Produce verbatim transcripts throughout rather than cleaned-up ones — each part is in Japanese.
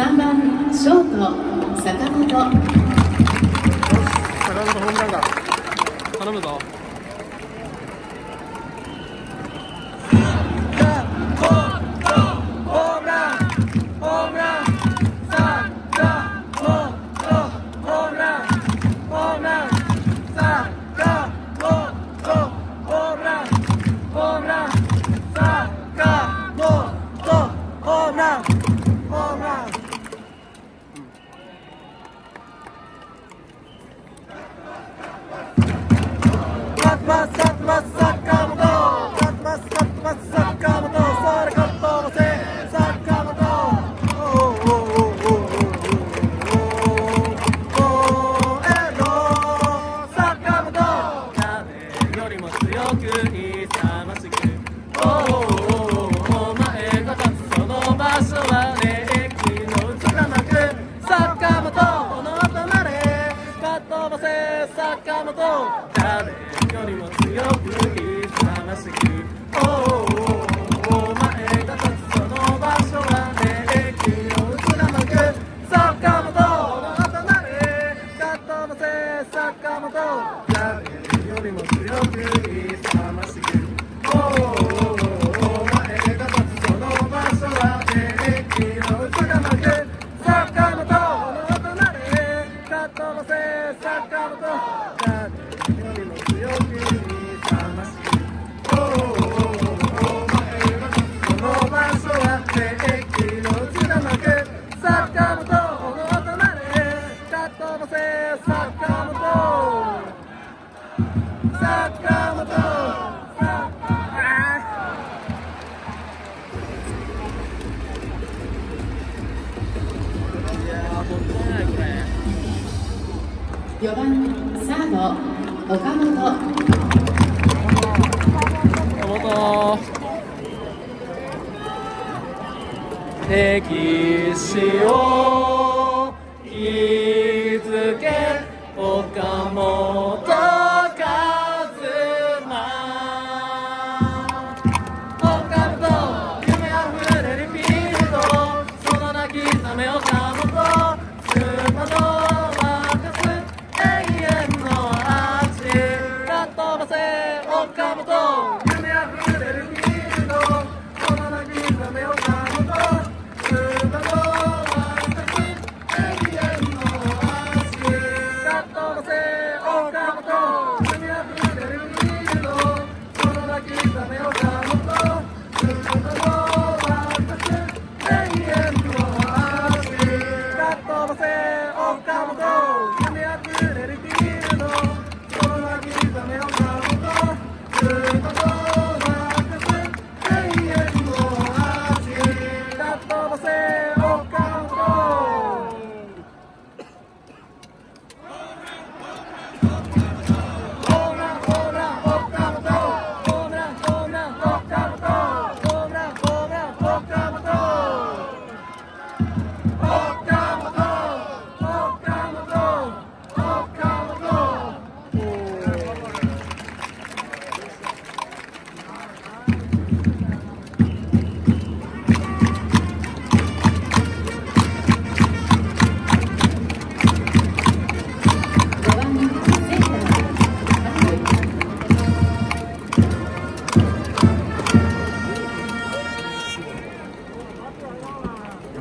さんばんショート坂本。 坂本ホームランだ。頼むぞ。 坂本、誰よりも強く勇ましく、おお前が立つその場所はね、息を貫く坂本の音なれ、かっ飛ばせ坂本、誰よりも強く勇ましく、おお前が立つその場所はね、息を貫く坂本の音なれ、かっ飛ばせ坂本、 よばんサード岡本。 岡本歴史を築け岡本和真。岡本夢あふれるフィールド、その泣き覚め岡本スーパード岡本夢あふれるフィールド、その泣き覚め岡本スーパードワンタッチ永遠の足、かっ飛ばせ岡本夢あふれるフィールド、その泣き覚め岡本スーパードワンタッチ永遠の足、かっ飛ばせ岡本夢あふれるフィールド、その泣き覚め岡本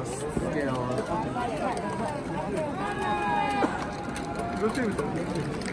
どうしてるんですか？